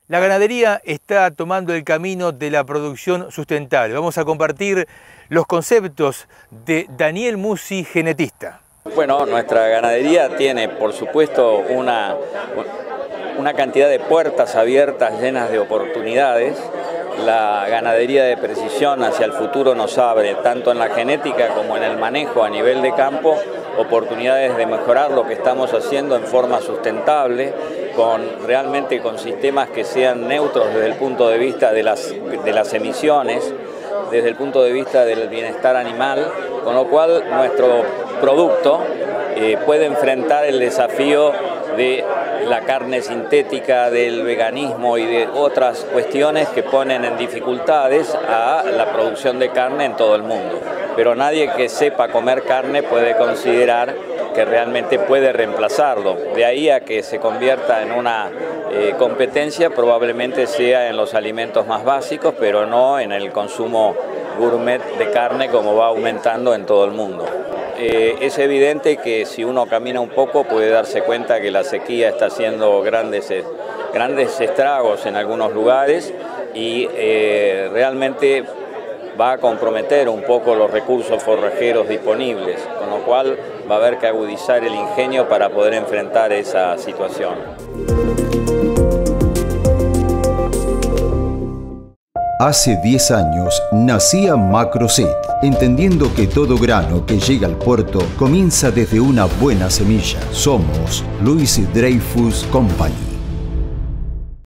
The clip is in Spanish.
La ganadería está tomando el camino de la producción sustentable. Vamos a compartir los conceptos de Daniel Musi, genetista. Bueno, nuestra ganadería tiene, por supuesto, una cantidad de puertas abiertas llenas de oportunidades. La ganadería de precisión hacia el futuro nos abre, tanto en la genética como en el manejo a nivel de campo, oportunidades de mejorar lo que estamos haciendo en forma sustentable, realmente con sistemas que sean neutros desde el punto de vista de las emisiones, desde el punto de vista del bienestar animal, con lo cual nuestro producto puede enfrentar el desafío de la carne sintética, del veganismo y de otras cuestiones que ponen en dificultades a la producción de carne en todo el mundo. Pero nadie que sepa comer carne puede considerar que realmente puede reemplazarlo. De ahí a que se convierta en una competencia, probablemente sea en los alimentos más básicos, pero no en el consumo gourmet de carne como va aumentando en todo el mundo. Es evidente que si uno camina un poco puede darse cuenta que la sequía está haciendo grandes estragos en algunos lugares y realmente va a comprometer un poco los recursos forrajeros disponibles, con lo cual va a haber que agudizar el ingenio para poder enfrentar esa situación. Hace 10 años nacía Macroseed, entendiendo que todo grano que llega al puerto comienza desde una buena semilla. Somos Louis Dreyfus Company.